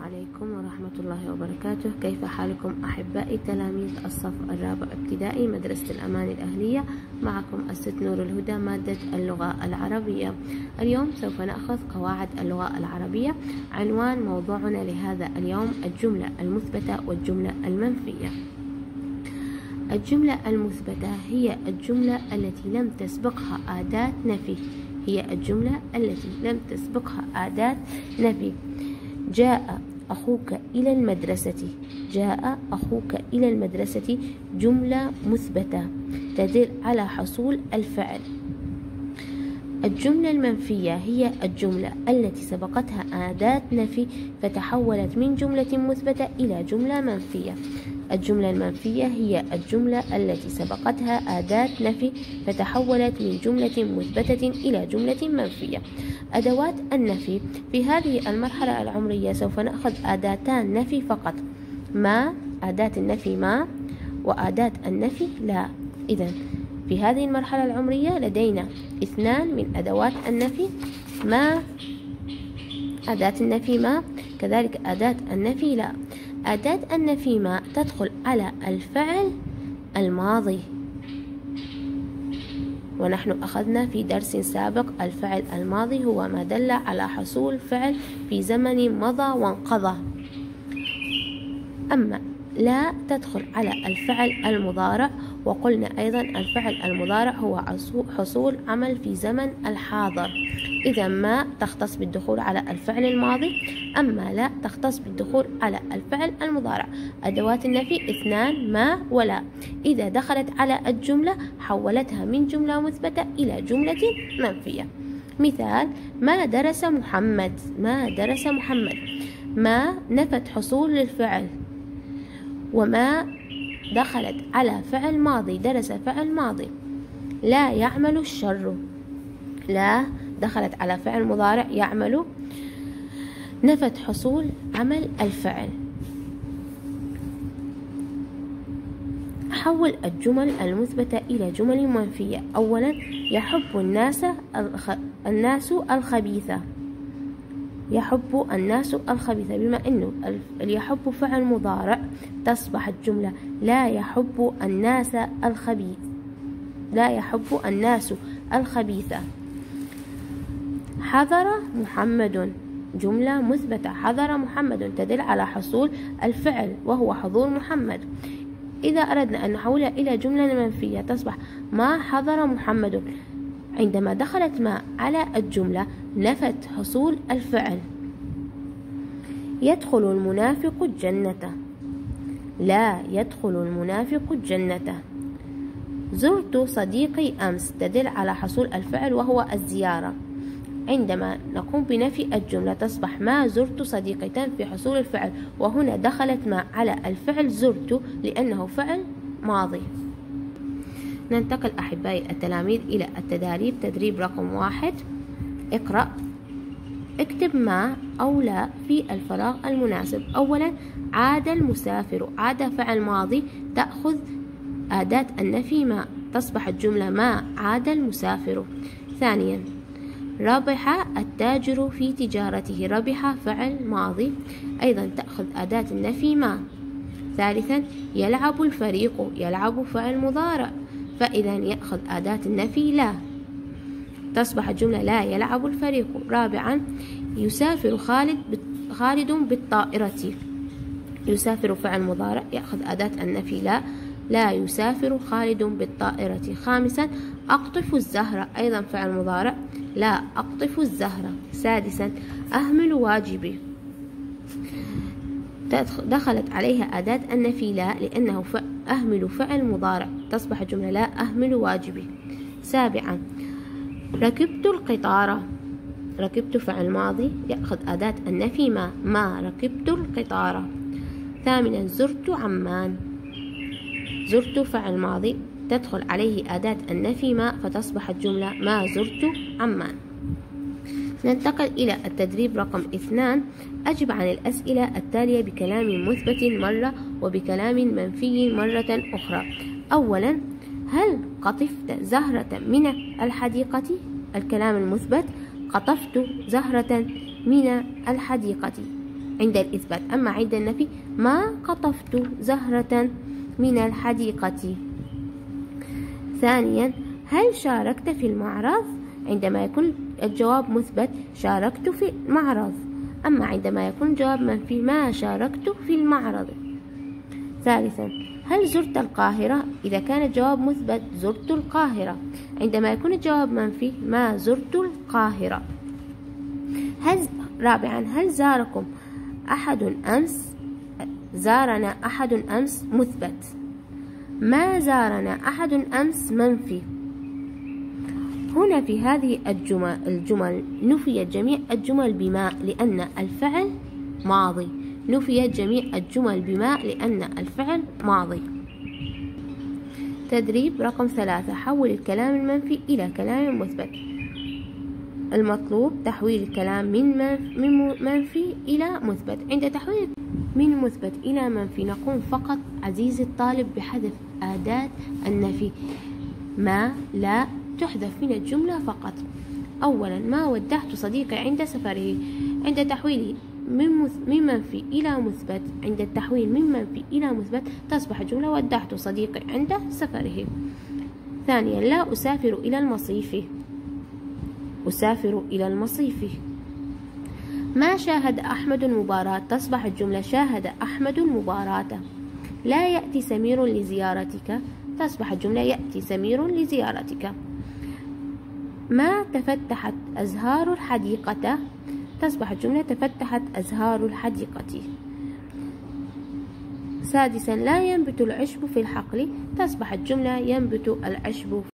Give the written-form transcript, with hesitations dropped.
عليكم ورحمة الله وبركاته. كيف حالكم أحبائي تلاميذ الصف الرابع ابتدائي مدرسة الأمان الأهلية؟ معكم الست نور الهدى مادة اللغة العربية. اليوم سوف نأخذ قواعد اللغة العربية. عنوان موضوعنا لهذا اليوم الجملة المثبتة والجملة المنفية. الجملة المثبتة هي الجملة التي لم تسبقها أداة نفي. هي الجملة التي لم تسبقها أداة نفي. جاء أخوك إلى المدرسة. جاء أخوك إلى المدرسة جملة مثبتة تدل على حصول الفعل. الجملة المنفية هي الجملة التي سبقتها أداة نفي فتحولت من جملة مثبتة إلى جملة منفية. الجملة المنفية هي الجملة التي سبقتها أداة نفي فتحولت من جملة مثبتة إلى جملة منفية. أدوات النفي في هذه المرحلة العمرية سوف نأخذ أداتان نفي فقط، ما أداة النفي ما وأداة النفي لا. إذن في هذه المرحلة العمرية لدينا اثنان من أدوات النفي، ما أداة النفي ما، كذلك أداة النفي لا. أداة النفي ما تدخل على الفعل الماضي، ونحن أخذنا في درس سابق الفعل الماضي هو ما دل على حصول فعل في زمن مضى وانقضى. أما لا تدخل على الفعل المضارع، وقلنا أيضا الفعل المضارع هو حصول عمل في زمن الحاضر. إذا ما تختص بالدخول على الفعل الماضي، أما لا تختص بالدخول على الفعل المضارع. أدوات النفي اثنان، ما ولا. إذا دخلت على الجملة حولتها من جملة مثبتة إلى جملة منفية. مثال: ما درس محمد. ما درس محمد. ما نفت حصول للفعل، وما دخلت على فعل ماضي، درس فعل ماضي. لا يعمل الشر. لا دخلت على فعل مضارع يعمل، نفت حصول عمل الفعل. حول الجمل المثبتة إلى جمل منفية. أولا: يحب الناس الخبيثة. يحب الناس الخبيثة، بما أنه يحب فعل مضارع تصبح الجملة لا يحب الناس الخبيث. لا يحب الناس الخبيثة. حضر محمد جملة مثبتة. حضر محمد تدل على حصول الفعل وهو حضور محمد. إذا أردنا أن نحولها إلى جملة منفية تصبح ما حضر محمد. عندما دخلت ما على الجملة نفت حصول الفعل. يدخل المنافق الجنة. لا يدخل المنافق الجنة. زرت صديقي أمس تدل على حصول الفعل وهو الزيارة. عندما نقوم بنفي الجملة تصبح ما زرت صديقي، تنفي حصول الفعل، وهنا دخلت ما على الفعل زرت لأنه فعل ماضي. ننتقل أحبائي التلاميذ إلى التدريب. تدريب رقم 1: اقرأ. اكتب ما أو لا في الفراغ المناسب. أولا: عاد المسافر. عاد فعل ماضي تأخذ أداة النفي ما، تصبح الجملة ما عاد المسافر. ثانيا: ربح التاجر في تجارته. ربح فعل ماضي أيضا تأخذ أداة النفي ما. ثالثا: يلعب الفريق. يلعب فعل مضارع فإذا يأخذ أداة النفي لا، تصبح الجملة لا يلعب الفريق. رابعا: يسافر خالد بالطائرة. يسافر فعل مضارع يأخذ أداة النفي لا، لا يسافر خالد بالطائرة. خامسا: أقطف الزهرة. أيضا فعل مضارع لا أقطف الزهرة. سادسا: أهمل واجبي. دخلت عليها أداة النفي لا لأنه أهمل فعل مضارع، تصبح الجملة لا أهمل واجبي. سابعا: ركبت القطار. ركبت فعل ماضي يأخذ أداة النفي ما ركبت القطار. ثامنا: زرت عمان. زرت فعل ماضي تدخل عليه أداة النفي ما فتصبح الجملة ما زرت عمان. ننتقل إلى التدريب رقم 2: أجب عن الأسئلة التالية بكلام مثبت مرة وبكلام منفي مرة أخرى. أولا: هل قطفت زهرة من الحديقة؟ الكلام المثبت: قطفت زهرة من الحديقة. عند الإثبات. أما عند النفي: ما قطفت زهرة من الحديقة. ثانيا: هل شاركت في المعرض؟ عندما يكون الجواب مثبت: شاركت في المعرض. أما عندما يكون الجواب منفي: ما شاركت في المعرض. ثالثا: هل زرت القاهرة؟ إذا كان الجواب مثبت: زرت القاهرة. عندما يكون الجواب منفي: ما زرت القاهرة. رابعا: هل زاركم أحد أمس؟ زارنا أحد أمس مثبت. ما زارنا أحد أمس منفي. هنا في هذه الجمل نفيت جميع الجمل بما لأن الفعل ماضي. نفيت جميع الجمل بما لأن الفعل ماضي. تدريب رقم 3: حول الكلام المنفي إلى كلام مثبت. المطلوب تحويل الكلام من منفي إلى مثبت. عند تحويل من مثبت إلى منفي نقوم فقط عزيزي الطالب بحذف أداة النفي. ما لا تحذف من الجملة فقط. أولا: ما ودعت صديقي عند سفره. عند تحويله من منفي إلى مثبت، عند التحويل من منفي إلى مثبت تصبح الجملة: ودعت صديقي عند سفره. ثانيا: لا أسافر إلى المصيف. أسافر إلى المصيف. ما شاهد أحمد المباراة. تصبح الجملة: شاهد أحمد المباراة. لا يأتي سمير لزيارتك. تصبح الجملة: يأتي سمير لزيارتك. ما تفتحت أزهار الحديقة. تصبح الجملة: تفتحت أزهار الحديقة. سادسا: لا ينبت العشب في الحقل. تصبح الجملة: ينبت العشب